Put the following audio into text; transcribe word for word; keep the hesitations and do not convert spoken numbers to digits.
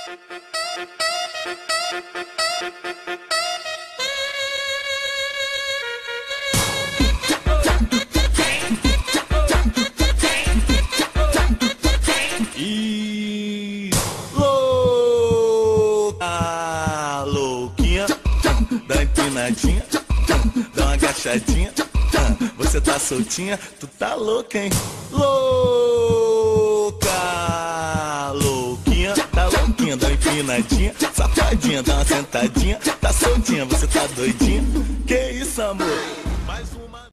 E louca, louquinha, dá uma empinadinha, dá uma agachadinha, você tá soltinha, tu tá louca, hein? Louca, louquinha, tá louquinha, dá uma empinadinha, safadinha, dá uma sentadinha, tá soltinha, você tá doidinha? Que isso, amor? Mais uma